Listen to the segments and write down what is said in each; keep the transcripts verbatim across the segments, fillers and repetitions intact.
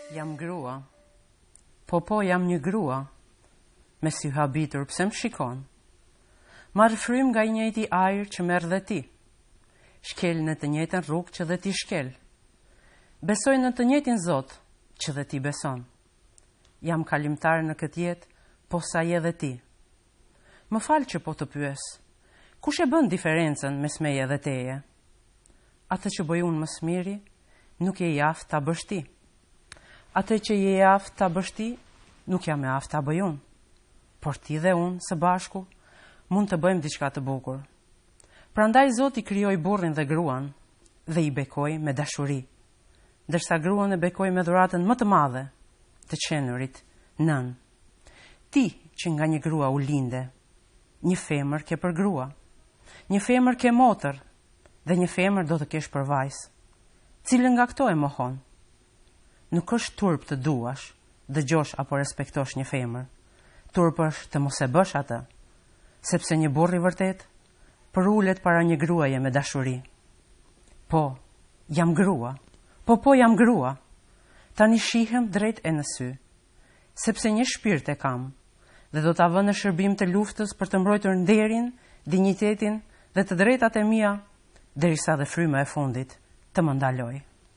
Jam grua. Po po jam një grua. Me sy habitur pse më shikon. Marr frym nga i njëjti ajër që merr dhe ti. Shkel në të njëjtën rrugë që dhe ti shkel. Besoj në të njëjtin Zot që dhe ti beson. Jam kalimtar në këtë jetë, po sa je dhe ti. Më fal që po të pyes. Kush e bën diferencën mes meje dhe teje? Atë që bëj unë më smiri, nuk je i aftë ta bësh ti. Atë që je i aftë ta bësh ti, nuk jam e aftë ta bëj unë. Por ti dhe unë së bashku mund të bëjmë diçka të bukur. Prandaj Zoti krijoi burrin dhe gruan dhe i bekoi me dashuri, ndërsa gruan e bekoi me dhuratën më të madhe, të qenurit, nën. Ti që nga një grua u linde, një femër ke për grua, një femër ke motër dhe një femër do të kesh për vajzë. Cilën nga këto e mohon? Nuk është turp të duash, dëgjosh apo respektosh një femër. Turp është të mos e bësh atë, sepse një burr i vërtet përulet para një gruaje me dashuri. Po, jam grua. Po po jam grua. Tani shihem drejt e në sy, sepse një shpirt e kam dhe do ta vë në shërbim të luftës për të mbrojtur nderin, dinjitetin dhe të drejtat e mia, derisa dhe fryma e fundit të më ndaloj.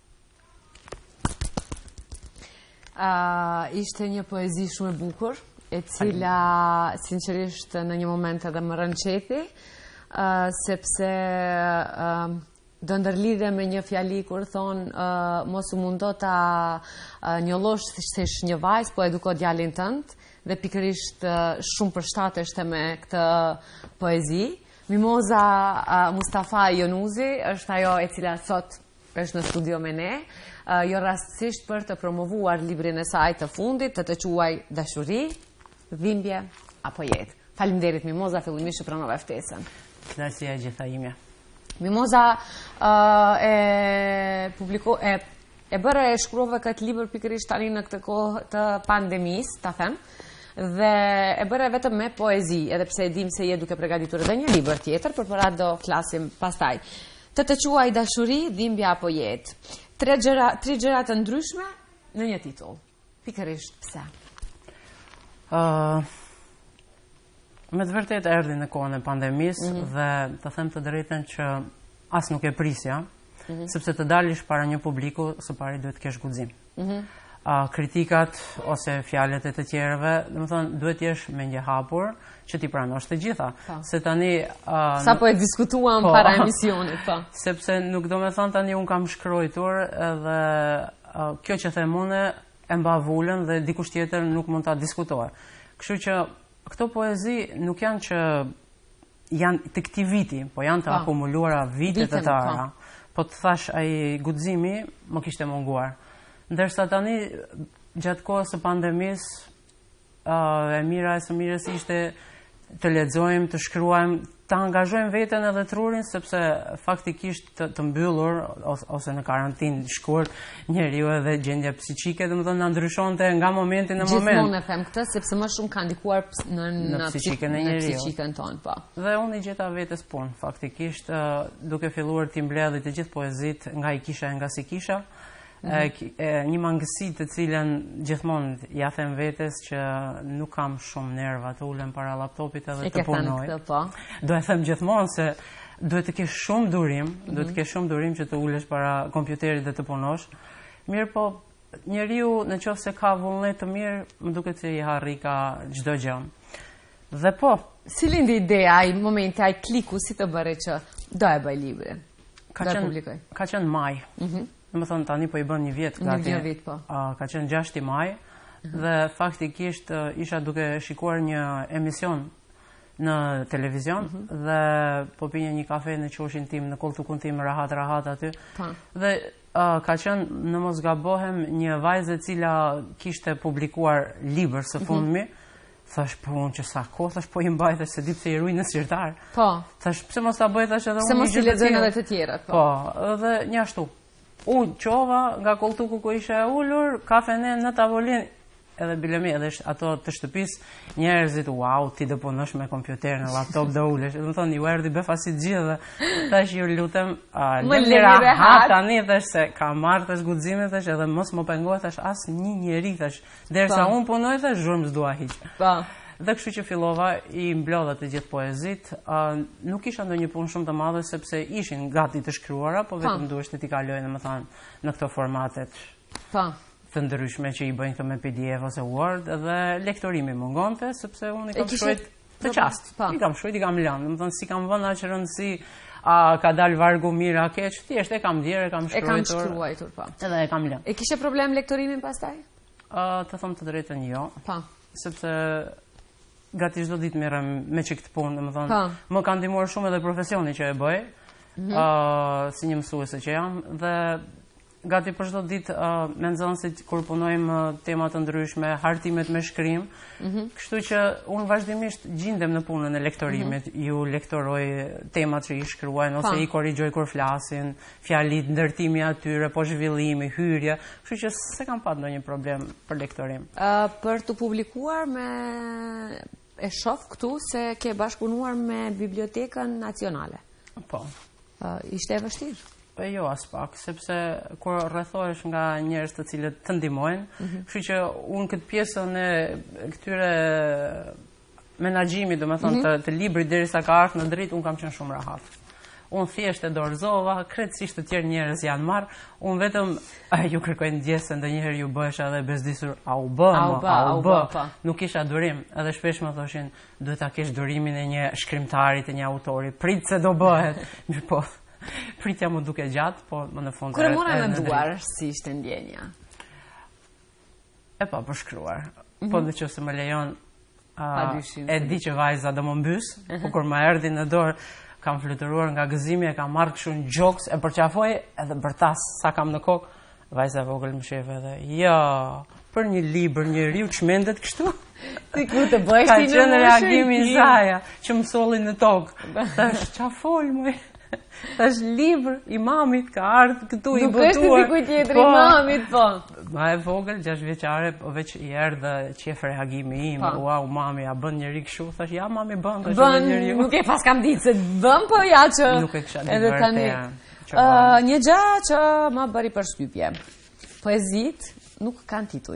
Uh, ishte një poezi shumë e bukur, e cila sinqerisht në një moment edhe më rënë qefi, uh, sepse uh, do ndërlidhe me një fjali kur thonë uh, mos u mundo ta uh, njollosh se sh një vajzë, po eduko djalin tënd, dhe pikërisht uh, shumë përshtateshte me këtë poezi. Mimoza uh, Mustafa Jonuzi është ajo e cila sot është në studio me ne, uh, jo rastësisht për të promovuar librin e saj të fundit, të të quaj Dashuri, Dhimbje apo Jetë. Faleminderit Mimoza, fillimisht që pranove ftesën. Kënaqësia e gjitha ime. Mimoza uh, e publiko e e bëre e shkruave këtë libër pikërisht tani në këtë kohë të pandemisë, ta them, dhe e bëre vetëm me poezi, edhe pse e dim se je duke përgatitur edhe një libër tjetër, por për atë do flasim pastaj. Të të quaj Dashuri, Dhimbje apo Jetë. Tre gjëra, tre gjëra të ndryshme në një titull. Pikërisht pse? Uh, me të vërtet erdhi në kohën e pandemisë, mm -hmm. dhe të them të drejtën që as nuk e prisja, mm -hmm. sepse të dalish para një publiku, së pari duhet të kesh guxim. Mm -hmm. uh, kritikat ose fjalët e të tjerëve, do të thonë duhet të jesh me një hapur që ti pranosh të gjitha. Pa. Se tani uh, sa po e diskutuam po, para emisionit, po. Sepse nuk do me thonë tani un kam shkruar edhe uh, kjo që them unë e mba vullën dhe dikush tjetër nuk mund ta diskutojë. Kështu që këto poezi nuk janë që janë të këtij viti, po janë të pa. akumuluara vite të tëra. Po të thash ai guximi më kishte munguar. Ndërsa tani gjatë kohës së pandemisë uh, e mira e së mirës ishte të lexojmë, të shkruajmë, të angazhojmë veten edhe trurin, sepse faktikisht të, të mbyllur ose, ose në karantinë shkurt njeriu edhe gjendja psiqike, domethënë na ndryshonte nga momenti në moment. Gjithmonë e them këtë sepse më shumë ka ndikuar në në, në psiqikën e njeriu. Në psiqikën tonë, po. Dhe unë i gjeta vetes punë, faktikisht uh, duke filluar të mbledh të gjithë poezit nga i kisha e nga si kisha. Mm -hmm. e, e, një mangësi të cilën gjithmonë ja them vetes që nuk kam shumë nerva të ulem para laptopit edhe e të punoj. Këtë, po. Do e them gjithmonë se duhet të kesh shumë durim, mm -hmm. duhet të kesh shumë durim që të ulesh para kompjuterit dhe të punosh. Mirë po, njeriu në qoftë se ka vullnet të mirë, më duket se i harri ka çdo gjë. Dhe po, si lindi ideja, ai momenti, ai kliku, si të bëre që do e bëj librin? Ka qenë ka qenë maj. Mhm. Mm Në më thonë, tani po i bën një vjet, një vit, po. Uh, ka qenë gjashti maj, uh -huh. dhe faktikisht uh, isha duke shikuar një emision në televizion, uh -huh. dhe po pinje një kafe në qoshin tim, në koltukun tim, rahat, rahat aty, pa. Dhe uh, ka qenë, në mos gabohem, një vajzë e cila kishte publikuar libër së fundmi, uh -huh. Thash, po unë që sa ko, thash, po i mbaj, thash, se di pse i ruj në sirtar. Po. Thash, pse mos ta bëj, thash, edhe unë se mos i lexojnë edhe të tjerët, po. Po, dhe një ashtu. U qova nga koltuku ku ishe e ullur, kafene në tavolinë, edhe bilemi, edhe ato të shtëpis, njerëzit, wow, ti do punosh me kompjuter në laptop do ulesh. Dhe më thonë, ju erdi befasi gjithë dhe tash ju lutem, më lira ha tani thash se ka marrë tash guxime thash edhe mos më pengohet thash as një njeri thash. Derisa unë punoj thash zhurmë s'dua hiq. Po. Dhe kështu që fillova i mblodha të gjithë poezit. Uh, nuk isha ndonjë punë shumë të madhe sepse ishin gati të shkruara, po vetëm duheshte t'i kaloj domethënë në këto formatet. Po. Të ndryshme që i bëjnë këto me P D F ose Word, dhe lektorimi mungonte sepse unë i kam shkruajt të qast. I kam shkruajt, i kam lënë. Domethënë si kam vënë aq rëndësi, a ka dal vargu mirë a keq, thjesht e kam djerë, e kam shkruajtur. E kam shkruajtur, po. Edhe e kam lënë. E kishe problem lektorimin pastaj? Uh, të them të drejtën jo. Po. Sepse gati çdo ditë merrem me çik të punë, domethënë më ka ndihmuar shumë edhe profesioni që e bëj, mm -hmm. uh, si një mësuese që jam, dhe gati për çdo ditë uh, me nxënësit kur punojmë uh, tema të ndryshme, hartimet me shkrim, mm -hmm. kështu që unë vazhdimisht gjindem në punën e lektorimit, mm -hmm. ju lektoroj temat që i shkruajnë ose i korrigjoj kur flasin, fjalit, ndërtimi atyre, po zhvillimi, hyrje, kështu që se kam pat ndonjë problem për lektorim. Uh, për të publikuar me e shoh këtu se ke bashkëpunuar me Bibliotekën Nacionale. Po. Uh, ishte e vështirë? Po jo as pak, sepse kur rrethohesh nga njerëz të cilët të ndihmojnë, kështu që unë këtë pjesën e këtyre menaxhimit, domethënë të, të librit derisa ka ardhur në dritë, unë kam qenë shumë rahat. Unë thjesht e dorëzova, krejtësisht të tjerë njerëz janë marrë, unë vetëm ju kërkoj ndjesë se ndonjëherë ju bëhesh edhe bezdisur, a u bë, a u bë, nuk isha durim, edhe shpesh më thoshin, duhet ta kesh durimin e një shkrimtari, të një autori, prit se do bëhet, mirë po. Pritja më duke gjatë, po më në fund... Kërë mora me duar, si ishte ndjenja? E pa përshkruar. Po dhe që se më lejon, e di që vajza do më mbys, po kur më erdi në dorë, kam fluturuar nga gëzimi, e kam marrë këshu në gjoks, e përqafoj, edhe bërtas sa kam në kokë, vajza vogël më shefe edhe, ja, për një libër, një riu që mendet kështu? Si ku të bëjsh ti në më Ka qenë reagimi zaja, që më soli në tokë. Thash, qa fol, mëj? Tash libër i mamit ka ardhë këtu i botuar. Nuk është si ku tjetër i mamit, po. Ma e vogël, gjashtë vjeqare, veç i erdhe qef reagimi im, wow, mami, a bën njëri këshu? Thash, ja, mami, bën, ka që bën njëri ju. Nuk e pas kam ditë se bën, po ja që... Nuk e kësha ditë vërte. Një gja që ma bëri për shtypje. Poezit nuk kanë tituj.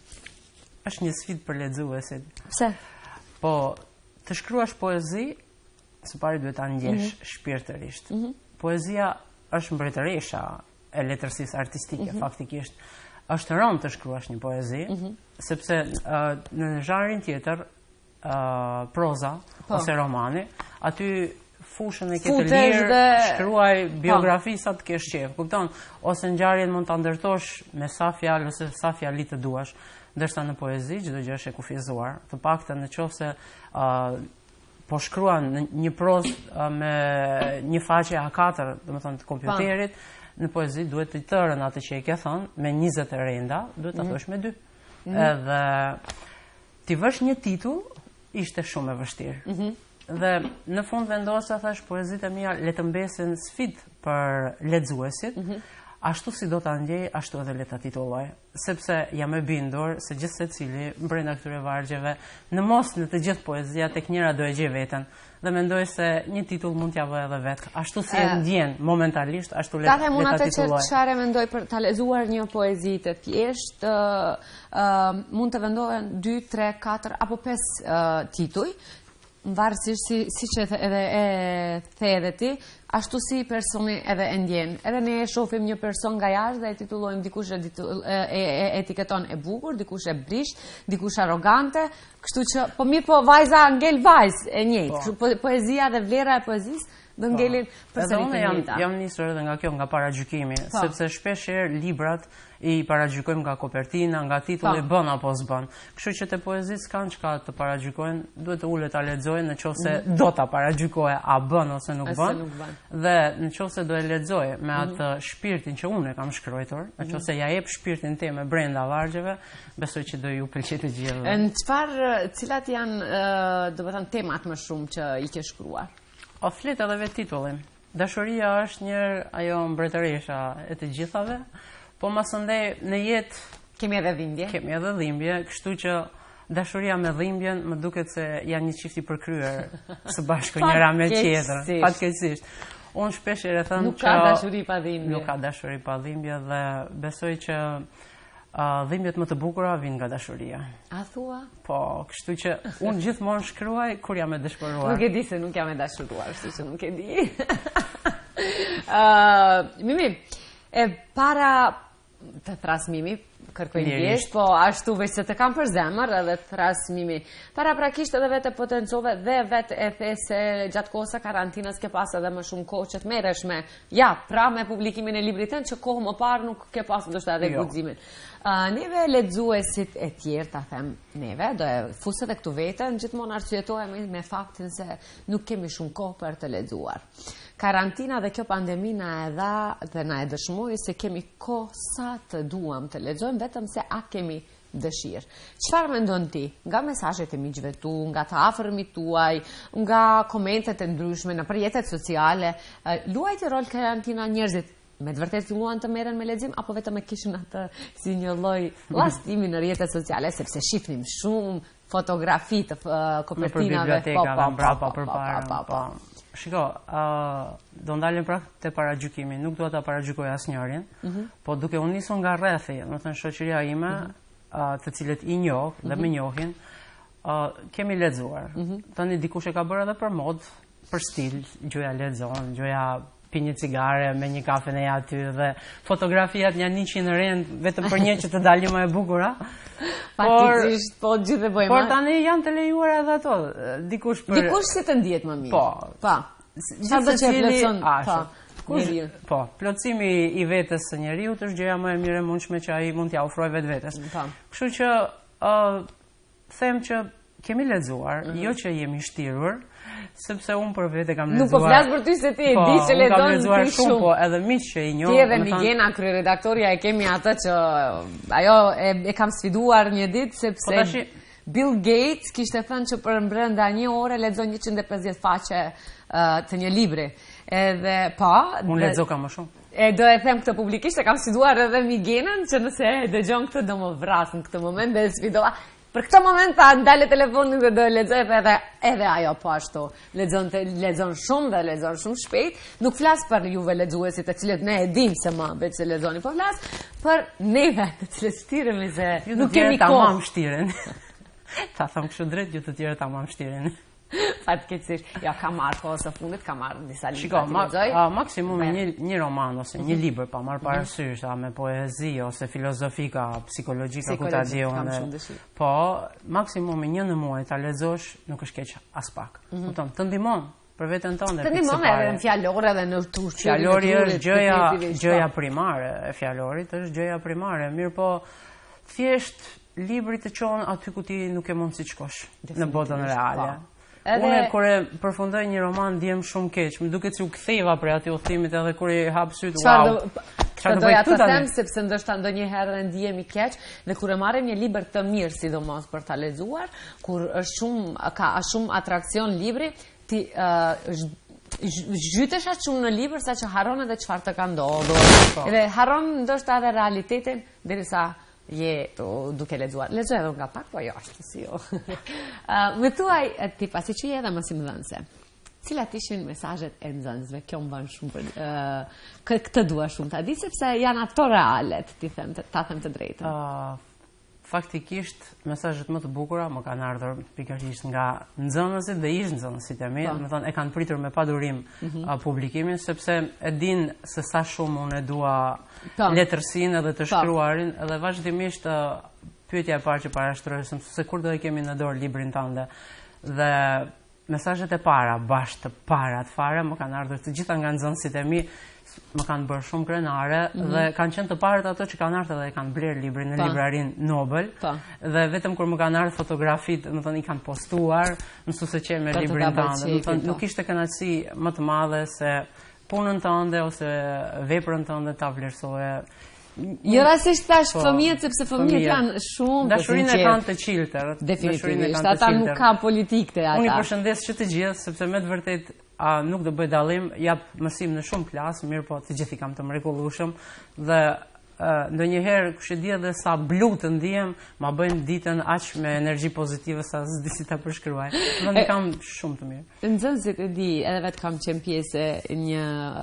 është një sfidë për lexuesit. Pse? Po, të shkruash poezi, së pari duhet ta ndjesh mm -hmm. shpirtërisht. Mm -hmm. Poezia është mbretëresha e letërsisë artistike, mm -hmm. faktikisht. Është rënd të shkruash një poezi, mm -hmm. sepse uh, në zhanrin tjetër, uh, proza po. ose romani, aty fushën e ke të lirë, dhe... shkruaj biografi sa të kesh qef, kupton? Ose ngjarjen mund ta ndërtosh me sa fjalë ose sa fjali të duash, ndërsa në poezi çdo gjë është e kufizuar. Të paktën nëse uh, po shkruan në një prozë uh, me një faqe A katër, domethënë të kompjuterit, pa. Në poezi duhet të tërën atë që e ke thënë me njëzet e renda, duhet ta mm -hmm. thosh me dy. Mm -hmm. Edhe ti vësh një titull ishte shumë e vështirë. Mm -hmm. Dhe në fund vendosa thash poezitë e mia le të mbesin sfidë për lexuesit. Mm -hmm. Ashtu si do ta ndjej, ashtu edhe le ta titulloj, sepse jam e bindur se gjithë secili brenda këtyre vargjeve, në mos në të gjithë poezia tek njëra do e gjej veten. Dhe mendoj se një titull mund t'ja vë edhe vetë. Ashtu si e ndjen momentalisht, ashtu le ta titulloj. Ta them unë atë çfarë mendoj për ta lexuar një poezi të thjesht, uh, uh, mund të vendohen dy, tre, katër apo pesë uh, tituj, varësisht si, si që edhe e the edhe ti, ashtu si personi edhe e ndjen. Edhe ne e shohim një person nga jashtë dhe e titullojmë, dikush e, titull, e, e, e etiketon e bukur, dikush e brisht, dikush arrogante, kështu që, po mirë po vajza ngel vajzë e njëjtë, po. po, poezia dhe vlera e poezisë do ngelin përsëri të njëjta. Jam nisur edhe nga kjo, nga paragjykimi, sepse shpesh herë librat i paragjykojmë nga kopertina, nga titulli, bën apo s'bën. Kështu që te poezit s'kan çka të paragjykojnë, duhet të ulet ta lexojnë nëse mm -hmm. do ta paragjykoje a bën ose nuk bën. Dhe nëse do e lexoje me atë mm -hmm. shpirtin që unë e kam shkruar, nëse ja jep shpirtin tim me brenda vargjeve, besoj që do ju pëlqejë të gjithë. Në çfarë, cilat janë, do të thënë, temat më shumë që i ke shkruar? O flet edhe vetë titullin. Dashuria është një ajo mbretëresha e të gjithave, po masandej në jetë Kemi edhe dhimbje? Kemi edhe dhimbje, kështu që dashuria me dhimbjen më duket se janë një çift i përkryer së bashku njëra me tjetrën. Fatkeqësisht. Unë shpesh e them që nuk ka dashuri pa dhimbje. Nuk ka dashuri pa dhimbje dhe besoj që uh, dhimbjet më të bukura vijnë nga dashuria. A thua? Po, kështu që unë gjithmonë shkruaj kur jam e dëshpëruar. Nuk e di se nuk jam e dashuruar, kështu që nuk e di. uh, Mimi, e para të thras Mimi, kërkoj ndjesh, po ashtu veç se të kam për zemër edhe të thras Mimi. Para prakisht edhe vetë e potencove dhe vetë e the se gjatë kohës së karantinës ke pas edhe më shumë kohë që të merresh me, ja, pra me publikimin e librit tënd që kohë më parë nuk ke pas ndoshta edhe guximin. Uh, neve lexuesit e tjerë, ta them neve, do e fusë edhe këtu vetën, gjithmonë arsyetohemi me faktin se nuk kemi shumë kohë për të lexuar. Karantina dhe kjo pandemi na e dha dhe na e dëshmoi se kemi kohë sa të duam të lexojmë, vetëm se a kemi dëshirë. Çfarë mendon ti nga mesazhet e miqve tu, nga të afërmit tuaj, nga komentet e ndryshme në rrjetet sociale, uh, luajti rol karantina njerëzit? Me të vërtet filluan të merren me lexim apo vetëm e kishin atë si një lloj llastimi në rrjetet sociale, sepse shifnim shumë fotografi të uh, kopertinave, po po mbrapa përpara. Po. Shiko, uh, do ndalem pra te paragjykimi, nuk dua ta paragjykoj asnjërin, mm -hmm. po duke u nisur nga rrethi, do të thënë shoqëria ime, mm -hmm. uh, të cilët i njoh dhe mm -hmm. më njohin, uh, kemi lexuar. Mm -hmm. Tani dikush e ka bërë edhe për mod, për stil, gjoja lexon, gjoja pi një cigare me një kafe në aty dhe fotografiat janë njëqind rend vetëm për një që të dalë më e bukura. Faktikisht po gjithë e bëjmë. Por tani janë të lejuar edhe ato. Dikush për Dikush si të ndihet më mirë. Po. Pa. Sa do të plotson. Po. Po, plotësimi i vetes së njeriu është gjëja më e mirë e mundshme që ai mund t'ia ofrojë vetvetes. Kështu që ë them që kemi lexuar, mm -hmm. jo që jemi shtirur, sepse unë për vete kam lexuar. Nuk po flas për ty se ti e di që lexon kam lexuar shumë, po edhe miq që i njoh. Ti edhe Migena, kryeredaktoria, e kemi atë që ajo e, e kam sfiduar një ditë sepse po tashi, Bill Gates kishte thënë që për brenda një ore lexon njëqind e pesëdhjetë faqe uh, të një libri. Edhe po, unë lexoj ka më shumë. E do e them këtë publikisht, e kam sfiduar edhe Migenën që nëse e dëgjon këtë do më vras në këtë moment dhe e sfidova. Për këtë moment ta ndale telefonin dhe do e lexoj edhe edhe ajo po ashtu. Lexon lexon shumë dhe lexon shumë shpejt. Nuk flas për juve lexuesit të cilët ne e dim se më vetë se lexoni, po flas për neve të cilët shtiremi se nuk kemi kohë. Tamam shtiren. Ta them kështu drejt, ju të tjerë tamam shtiren. Fatkeqësisht, ja ka marrë kohës së fundit, ka marrë disa libra. Shiko, ma, a, maksimumi një, një roman ose një libër pa marrë parasysh, a me poezi ose filozofika, psikologjika, ku ta di unë. Po, maksimumi një në muaj ta lexosh nuk është keq as pak. Kupton, të ndihmon për veten tënde. Të ndihmon edhe në fjalore dhe në turqi. Fjalori është gjëja, gjëja primare e fjalorit, është gjëja primare. Mirë po, thjesht libri të çon aty ku ti nuk e mund si të shkosh në botën reale. Edhe... Unë kur e përfundoj një roman ndjem shumë keq, më duket si u ktheva prej atij udhimit edhe kur i hap syt, wow. Çfarë do të them, sepse ndoshta ndonjëherë ndihemi keq dhe kur e marrim një libër të mirë, sidomos për ta lexuar, kur është shumë ka shumë atraksion libri, ti uh, zhytesh aq shumë në libër sa që harron edhe çfarë të ka ndodhur. Edhe harron ndoshta edhe realitetin derisa je duke lexuar. Lexoj edhe nga pak, po jo ashtu si jo. uh, me thuaj ti pasi që je edhe mësimdhënëse. Cilat ishin mesazhet e nxënësve? Kjo më bën shumë për uh, këtë dua shumë ta di sepse janë ato realet, ti them, ta them të drejtën. Uh, faktikisht mesazhet më të bukura më kanë ardhur pikërisht nga nxënësit dhe ish nxënësit e mi, do të thonë e kanë pritur me padurim mm -hmm. uh, publikimin sepse e din se sa shumë unë e dua letërsinë edhe të shkruarin, edhe vazhdimisht uh, pyetja e parë që parashtrohesëm se kur do e kemi në dorë librin tënde. Dhe mesazhet e para, bashkë të parat fare, më kanë ardhur të gjitha nga nxënësit e mi, më kanë bërë shumë krenare mm -hmm. dhe kanë qenë të parët ato që kanë ardhur dhe kanë blerë librin në librarin Nobel. Pa. Dhe vetëm kur më kanë ardhur fotografit, do të thonë i kanë postuar, mësuese që me librin tënd. Do të thonë nuk ishte kënaqësi më të madhe se punën tënde ose veprën tënde ta vlerësoje. Jo rastisht tash fëmijët, sepse fëmijët janë shumë dashurinë e kanë të qiltër. Definitivisht, ata nuk ka politikë ata. Unë i përshëndes që të gjithë, sepse me të vërtet a, nuk do bëj dallim, jap mësim në shumë klasë, mirë po të gjithë i kam të mrekullueshëm dhe ndonjëherë kush e di edhe sa blu të ndihem, ma bëjnë ditën aq me energji pozitive sa s'di si ta përshkruaj. Domethënë kam shumë të mirë. Nxënësit e di, edhe vetë kam qenë pjesë e një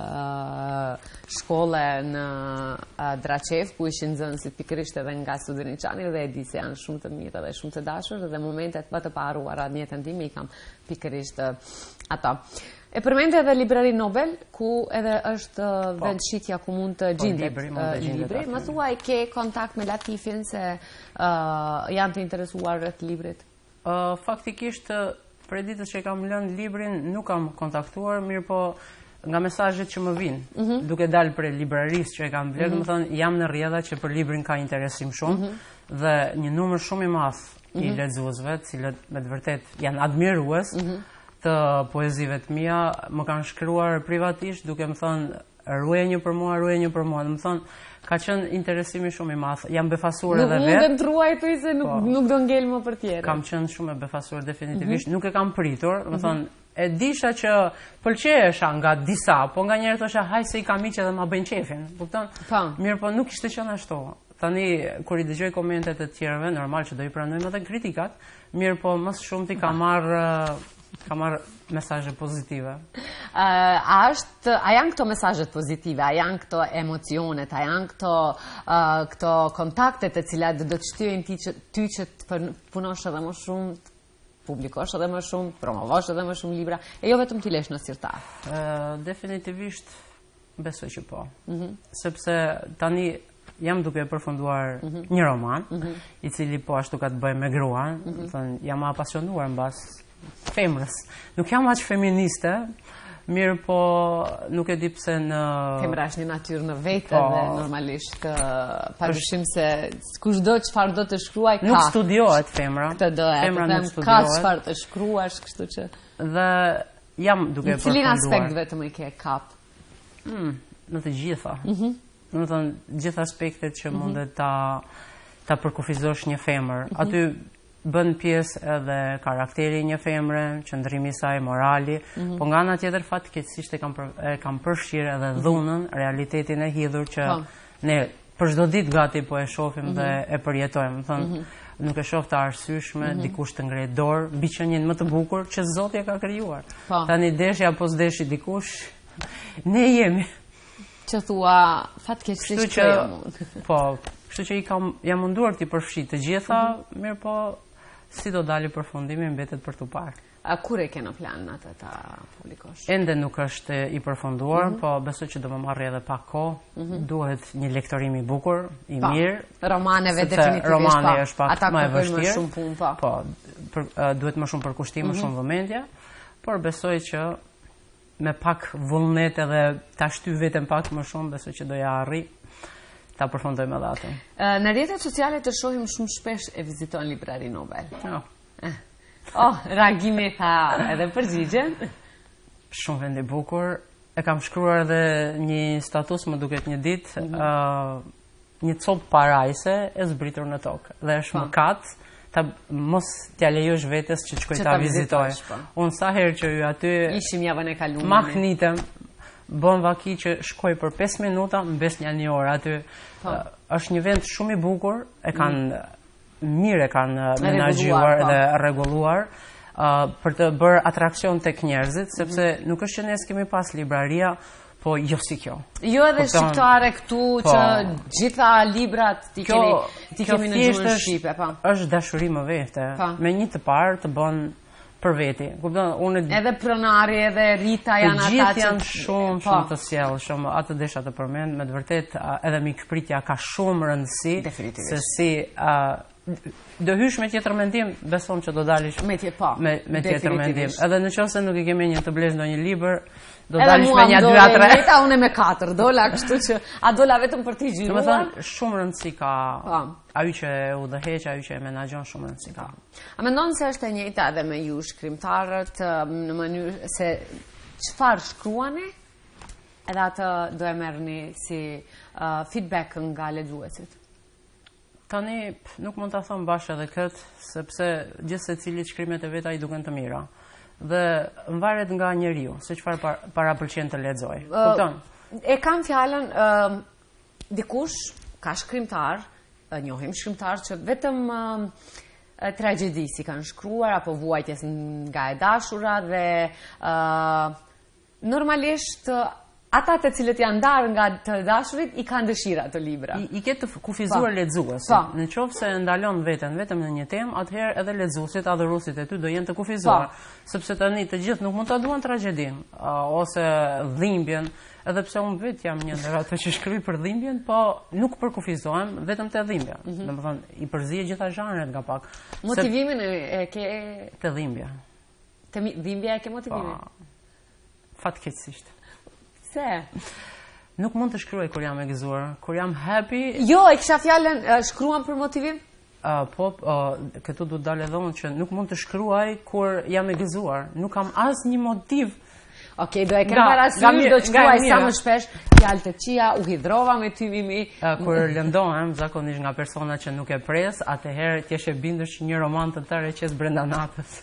uh, shkolle në uh, Draçev, ku ishin nxënësit pikërisht edhe nga Studeniçani dhe e di se janë shumë të mirë dhe shumë të dashur dhe momentet më të paruara në jetën time i kam pikërisht uh, ato. E përmendë edhe Librari Nobel, ku edhe është vend shitja ku mund të gjendet libri. Më thuaj, ke kontakt me Latifin se janë të interesuar rreth librit? Faktikisht, për ditës që kam lënë librin, nuk kam kontaktuar, mirë po nga mesazhet që më vinë, duke dalë për librarisë që e kam blerë, më thënë, jam në rrjedha që për librin ka interesim shumë, dhe një numër shumë i madh i lexuesve, të cilët me të vërtet janë admirues të poezive të mia, më kanë shkruar privatisht duke më thënë ruaj një për mua, ruaj një për mua. Më thënë, ka qenë interesimi shumë i madh. Jam befasuar edhe vetë. Nuk mund të ruaj thuj se nuk, nuk do ngel më për tjerë. Kam qenë shumë e befasuar definitivisht. Nuk e kam pritur. Më thënë, e disha që pëlqehesha nga disa, po nga njerë thosha haj se i kam miq edhe ma bëjnë qefin. Kupton? Mirë, po nuk ishte qenë ashtu. Tani, kur i dëgjoj komentet e tjerëve, normal që do i pranojmë edhe kritikat, mirë po më shumë ti ka marrë ka marrë mesazhe pozitive. Uh, a, është, a janë këto mesazhet pozitive, a janë këto emocionet, a janë këto, uh, këto kontaktet e cilat do të shtyjnë ty që, ty që të punosh edhe më shumë, publikosh edhe më shumë, promovosh edhe më shumë libra, e jo vetëm t'i lesh në sirtar? Uh, definitivisht besoj që po. Mm -hmm. Sepse tani jam duke e përfunduar mm -hmm. një roman, mm -hmm. i cili po ashtu ka të bëjë me gruan, mm -hmm. thën, jam apasionuar mbas femrës. Nuk jam aq feministe, mirë po nuk e di pse në... Femra është një natyrë në vete po, dhe normalisht padyshim se kushdo çfarë do të shkruaj ka. Nuk studiohet femra. Këtë do e, femra nuk studiohet. Ka çfarë të shkruash, kështu që... Dhe jam duke e përfunduar. Në cilin aspekt vetëm i ke kap? Hmm, në të gjitha. Mm -hmm. Në të thënë, gjitha aspektet që mm -hmm. mundet ta, ta përkufizosh një femër. Mm -hmm. Aty bën pjesë edhe karakteri një femre, qëndrimi i saj, morali, mm -hmm. po nga ana tjetër fatkeqësisht e kam për, e kam përfshirë edhe dhunën, mm -hmm. realitetin e hidhur që oh. ne për çdo ditë gati po e shohim mm -hmm. dhe e përjetojmë. Thënë, mm -hmm. nuk e shoh të arsyeshme, mm -hmm. dikush të ngrej dorë, mbi qenin më të bukur që Zoti e ka krijuar. Oh. Tani deshi apo s'deshi dikush, ne jemi. Që thua fatkeqësisht që po, kështu që i kam jam munduar t'i përfshi të gjitha, mm -hmm. mirë po si do dali përfundimi mbetet për tu parë. A kur e ke në plan atë ta publikosh? Ende nuk është i përfunduar, mm -hmm. po besoj që do më marrë edhe pak kohë. Mm -hmm. Duhet një lektorim i bukur, i pa. mirë. Romaneve definitivisht romani pa. është pak Ata më e vështirë. Më shumë punë, pa. Po, për, uh, duhet më shumë përkushtim, më mm -hmm. shumë vëmendje, por besoj që me pak vullnet edhe ta shty veten pak më shumë, besoj që do ja arri. Ta përfundojmë edhe atë. Në rrjetet sociale të shohim shumë shpesh e viziton Librari Nobel. Oh, oh reagimi tha edhe përgjigjen. Shumë vend i bukur. E kam shkruar edhe një status më duket një ditë, mm -hmm. uh, një copë parajse e zbritur në tokë. Dhe është mëkat ta mos t'ja lejosh vetes që të shkoj ta vizitoj. Unë sa herë që ju aty ishim javën e kaluar. Mahnitem. Bën vaki që shkoj për pesë minuta, mbes një një orë aty. Uh, është një vend shumë i bukur, e kanë mm. mirë e kanë menaxhuar dhe rregulluar uh, për të bërë atraksion tek njerëzit, sepse mm -hmm. nuk është që ne kemi pas libraria, po jo si kjo. Jo edhe shqiptare këtu po, që gjitha librat ti kjo, kemi ti kemi në gjuhën shqipe, po. Është dashuri më vete. Po. Me një të parë të bën për veti. Unë, edhe pronari, edhe Rita janë ata që... Të gjithë janë shumë, shumë të sjellshëm, atë desha të përmend, me të vërtet edhe mikpritja ka shumë rëndësi, se si uh, do hysh me tjetër mendim, beson që do dalish me, tje, pa, me, me tjetër mendim. Edhe në qoftë se nuk i kemi një të blesh ndonjë libër, do dalish me një dy a tre. Edhe mua unë me katër dola, kështu që a dola vetëm për t'i gjiruar. Domethënë shumë rëndësi ka ajo që e udhëheq, ajo që e menaxhon shumë rëndësi ka. A mendon se është e njëjta edhe me ju shkrimtarët në mënyrë se çfarë shkruani? Edhe atë do e merrni si uh, feedback nga lexuesit. Tani nuk mund ta them bashkë edhe këtë, sepse gjithë secili shkrimet e veta i duken të mira. Dhe varet nga njeriu, se çfarë para, para pëlqen të lexoj. Kupton? Uh, e kam fjalën uh, dikush ka shkrimtar, njohim shkrimtar që vetëm uh, tragjedi si kanë shkruar apo vuajtjes nga e dashura dhe uh, normalisht uh, ata të cilët janë ndarë nga të dashurit i kanë dëshira të libra. I, i ketë të kufizuar lexuesit. Në qoftë se ndalon veten vetëm në një temë, atëherë edhe lexuesit, adhuruesit e ty do jenë të kufizuar, sepse tani të gjithë nuk mund ta duan tragjedinë uh, ose dhimbjen. Edhe pse unë vetë jam një ndër ato që shkruaj për dhimbjen, po nuk përkufizohem vetëm te dhimbja. Mm -hmm. Domethënë i përzihet gjitha zhanret nga pak. Motivimin e, e ke te dhimbja. Te dhimbja e ke motivimin. Fatkeqësisht. Se? Nuk mund të shkruaj kur jam e gëzuar, kur jam happy. Jo, e kisha fjalën shkruan për motivim? Uh, po, uh, këtu du të dalë edhe unë që nuk mund të shkruaj kur jam e gëzuar. Nuk kam asnjë motiv. Okej, do e kem parasysh, do të shkruaj sa më shpesh fjalë të qija, u hidhrova me ty Mimi. Uh, kur lëndohem zakonisht nga persona që nuk e pres, atëherë t'jesh e bindur që një roman të tërë e qes brenda natës.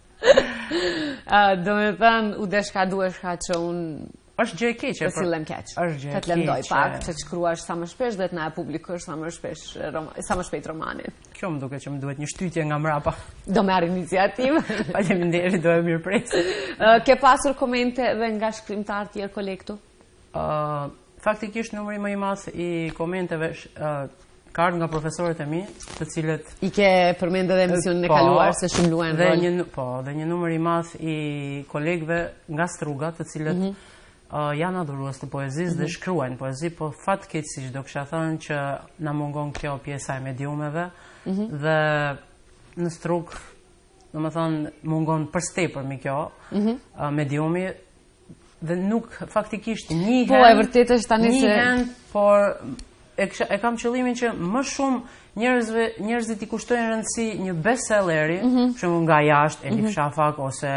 uh, do me thënë, u deshka dueshka që unë është gjë e keqe. Të sillem keq. Është gjë e keqe. Të të lëndoj pak, që të shkruash sa më shpesh dhe të na e publikosh sa më shpesh, sa më shpejt romanin. Kjo më duket që më duhet një shtytje nga mrapa. Do merr iniciativë. Faleminderit, do e mirëpres. Uh, ke pasur komente dhe nga shkrimtarë tjerë kolektu? Uh, faktikisht numri më i madh i komenteve uh, ka ardhur nga profesorët e mi, të cilët i ke përmendur edhe emisionin e kaluar se shumë luajnë rol. Dhe një po, dhe një numër i madh i kolegëve nga Struga, të cilët mm -hmm. Uh, janë adhurues të poezisë mm -hmm. dhe shkruajnë poezi, po fatkeqësisht do kisha thënë që na mungon kjo pjesa e mediumeve mm -hmm. dhe në Strug, domethënë mungon përstepër mi kjo mm -hmm. uh, mediumi dhe nuk faktikisht njihen. Po e vërtetë është tani se njihen, por e, kisha, e kam qëllimin që më shumë njerëzve njerëzit i kushtojnë rëndësi një bestselleri, mm -hmm. për shembull nga jashtë, Elif mm -hmm. Shafak ose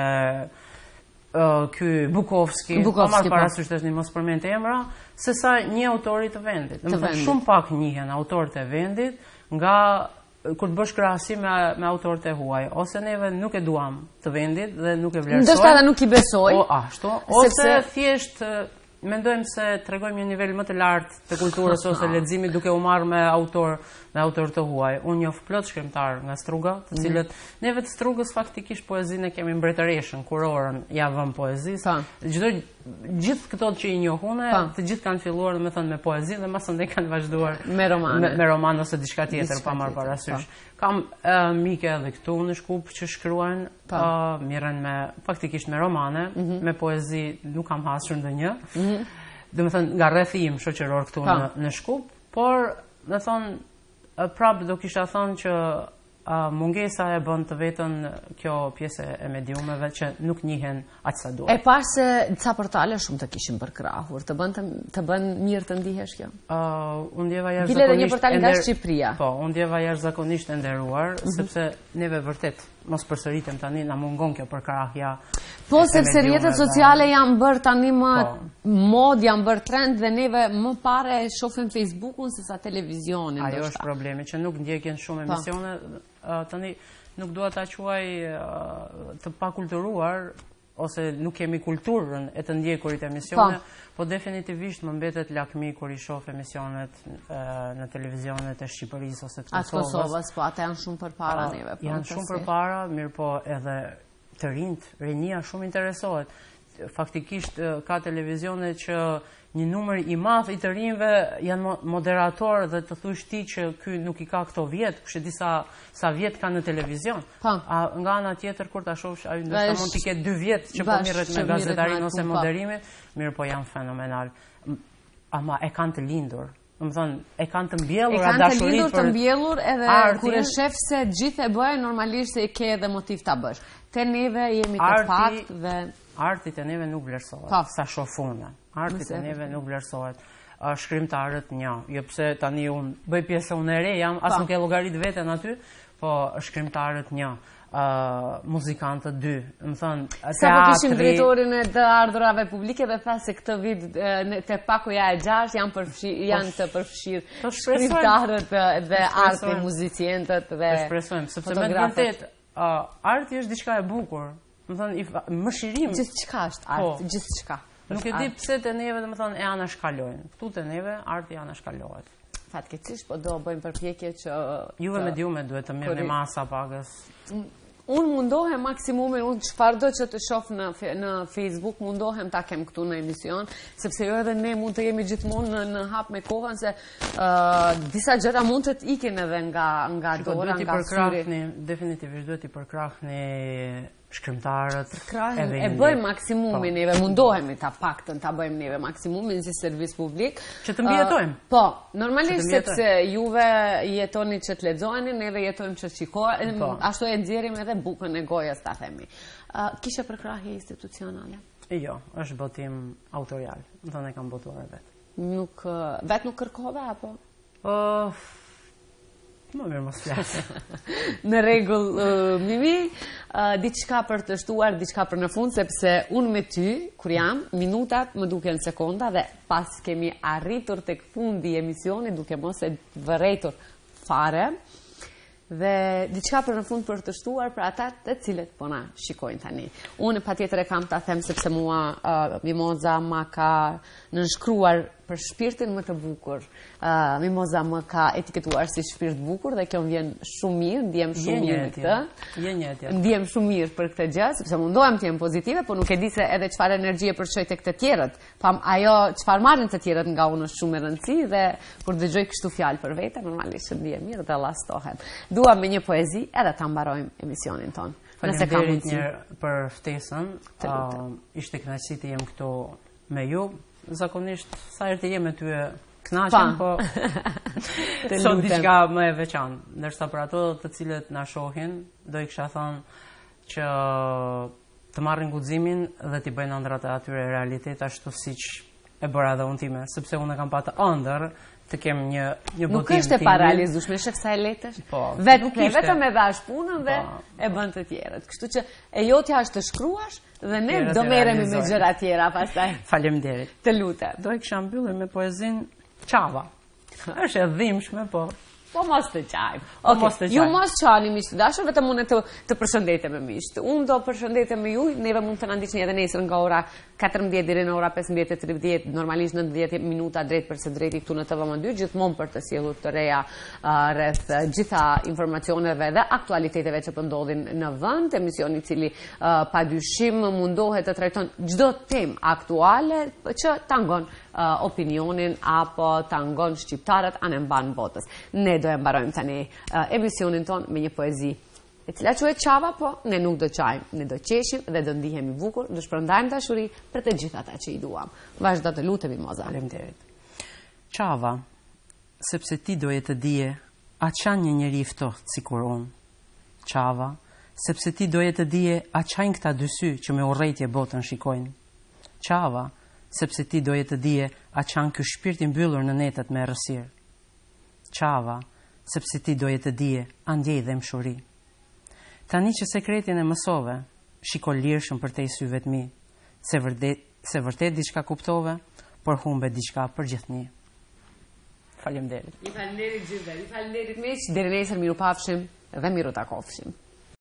Uh, ky Bukovski, pa marrë parasysh tash një mos përmend emra, se sa një autori të vendit. Domethënë shumë pak njihen autorët e vendit nga kur të bësh krahasim me, me autorët e huaj, ose neve nuk e duam të vendit dhe nuk e vlerësojmë. Ndoshta edhe nuk i besoj. O ashtu, ose sepse thjesht mendojmë se tregojmë një nivel më të lartë të kulturës ose leximit duke u marrë me autor me autor të huaj. Unë njoh plot shkrimtar nga Struga, të cilët mm -hmm. neve të Strugës faktikisht poezinë e kemi mbretëreshën, kurorën ja vëm poezisë. Çdo gjithë këto që i njoh unë, të gjithë kanë filluar domethënë me poezi dhe më së kanë vazhduar me roman, me, me roman ose diçka tjetër pa marrë parasysh. Kam uh, mike edhe këtu në Shkup që shkruajnë, uh, mirën me faktikisht me romane, mm -hmm. me poezi nuk kam hasur ndonjë. Mm -hmm. Domethënë nga rrethi im shoqëror këtu në, në Shkup, por do thonë prapë do kisha thënë që uh, mungesa e bën të vetën kjo pjesë e mediumeve që nuk njihen aq sa duhet. E pas se ca portale shumë të kishin përkrahur, të bën të, të bën mirë të ndihesh kjo? Uh, unë ndjeva jashtëzakonisht. Bile edhe një portal nga Shqipëria. Po, unë ndjeva jashtëzakonisht e nderuar, mm -hmm. sepse neve vërtet mos përsëritem tani, na mungon kjo përkrahja. Po, sepse rrjetet sociale janë bërë tani më po. mod, janë bërë trend dhe neve më pare shohim Facebookun se sa televizionin. Ajo është problemi, që nuk ndjekin shumë emisione, uh, tani nuk dua ta quaj uh, të pakulturuar ose nuk kemi kulturën e të ndjekurit emisione, po, po definitivisht më mbetet lakmi kur i shoh emisionet uh, në televizionet e Shqipërisë ose të Kosovës. Atë Kosovës, po atë janë shumë përpara uh, neve. Po, janë shumë përpara, mirë po edhe të rinjt, rinia shumë interesohet. Faktikisht ka televizione që një numër i madh i të rinjve janë moderator dhe të thush ti që ky nuk i ka këto vjet, kush e di sa sa vjet ka në televizion. Pa. A nga ana tjetër kur ta shohsh ai ndoshta mund të ketë dy vjet që po mirret me gazetarinë ose moderimin, mirë po janë fenomenal. Ama e kanë të lindur. Domethënë e kanë të mbjellur a dashurinë për të mbjellur edhe kur e shef se gjithë e bëjnë normalisht se e ke edhe motiv ta bësh. Te neve jemi të fakt dhe arti te neve nuk vlerësohet. Sa shofune. Arti te neve nuk vlerësohet. Uh, shkrimtarët një, jo pse tani unë bëj pjesë unë e re, jam as nuk e llogarit veten aty, po shkrimtarët një, uh, muzikantët dy, më thënë teatri. Sa po kishim drejtorin e të ardhurave publike dhe tha se këtë vit te pakoja e gjashtë janë përfshirë, janë të përfshirë shkrimtarët dhe arti, muzicientët dhe fotografët. Sepse me vërtet uh, arti është diçka e bukur. Më thënë, mëshirim. Gjithçka është art, gjithçka. Nuk e di pse te neve, domethënë, e anashkalojnë. Ktu te neve arti anashkalohet. Fatkeqësisht, po do bëjmë përpjekje që... Juve me djume duhet të mirë një masa pagës. Unë mundohem maksimumin, unë çfarë do që të shoh në, në Facebook, mundohem ta kem këtu në emision, sepse jo edhe ne mund të jemi gjithmonë në, në hap me kohën, se uh, disa gjëra mund të të ikin edhe nga, nga dora, nga syri. Definitivisht duhet i përkrahni shkrimtarët. E bëjmë maksimumin, neve mundohemi ta paktën ta bëjmë neve maksimumin si servis publik. Që të mbjetojmë. Po, normalisht sepse juve jetoni që të lexojeni, neve jetojmë që të shikojmë, ashtu e nxjerrim edhe bukën e gojës, ta themi. Kishe përkrahje institucionale? Jo, është botim autorial. Më thënë e kam botuar vetë. Nuk, vetë nuk kërkove, apo? Më mirë mos flasë. Në rregull, Mimi, diçka për të shtuar, diçka për në fund, sepse unë me ty, kur jam, minutat më duken sekonda dhe pas kemi arritur tek fundi i emisionit, duke mos e vërejtur fare, dhe diçka për në fund për të shtuar për ata të cilët po na shikojnë tani. Unë patjetër e kam ta them sepse mua Mimoza ma ka nënshkruar për shpirtin më të bukur. Mimoza më ka etiketuar si shpirt bukur dhe kjo më vjen shumë mirë, ndjem shumë mirë me këtë. Ndjem shumë mirë për këtë gjë, sepse mundohem të jem pozitive, por nuk e di se edhe çfarë energjie përshoj tek të tjerët. Pam ajo çfarë marrin të tjerët nga unë është shumë e rëndësishme dhe kur dëgjoj kështu fjalë për vete, normalisht ndjem mirë dhe llastohem. Dua me një poezi edhe ta mbarojmë emisionin ton. Faleminderit një për ftesën. Ishte kënaqësi të jem këtu me ju. Zakonisht, sa herë të jem me ty e kënaqem, po sot diçka më e veçantë. Ndërsa për ato të cilët na shohin, do i kisha thënë që të marrin guximin dhe t'i bëjnë ëndrat e atyre realitet ashtu siç e bëra edhe unë time, sepse unë kam patë ëndër të kem një një botim. Nuk është e parealizueshme, shef sa e lehtë është. Vetëm e dhash punën dhe e bën të tjerët. Kështu që e jotja është të shkruash dhe ne do merremi me gjëra tjera pastaj. Faleminderit. Të lutem. Do e kisha mbyllur me poezinë Çava. Është e dhimbshme, po Po mos të qajmë. Ju mos qani, miqtë dashur, vetëm unë të, të përshëndetem me miqtë. Unë do përshëndetem me ju, neve mund të na ndiqni edhe nesër nga ora katërmbëdhjetë deri në ora pesëmbëdhjetë e tridhjetë, normalisht nëntëdhjetë minuta drejt për së drejti këtu në T V M dy, gjithmonë për të sjellur të reja uh, rreth uh, gjitha informacioneve dhe aktualiteteve që po ndodhin në vend, emisioni i cili uh, padyshim mundohet të trajton çdo temë aktuale që tangon uh, opinionin apo tangon shqiptarët anë mban botës. Ne do e mbarojmë tani uh, emisionin ton me një poezi e cila quhet Çava, po ne nuk do qajmë, ne do qeshim dhe do ndihemi bukur, do shpërndajmë dashuri për të gjithë ata që i duam. Vazhdo të lutemi, Moza. Faleminderit. Çava, sepse ti doje të dije, a çan një njeri i ftohtë sikur unë. Çava, sepse ti doje të dije, a çajnë këta dy sy që me urrëtie botën shikojnë. Çava, sepse ti doje të dije, a çan ky shpirt i mbyllur në netet me errësirë. Çava, sepse ti doje të dije, a ndjej dhe mshuri. Tani që sekretin e mësove, shiko lirshëm për te i syve të mi, se vërtet, se vërtet diçka kuptove, por humbe diçka për gjithni. Faleminderit. I falenderit gjithë, i falenderit miq, deri nesër miru pafshim dhe miru takofshim.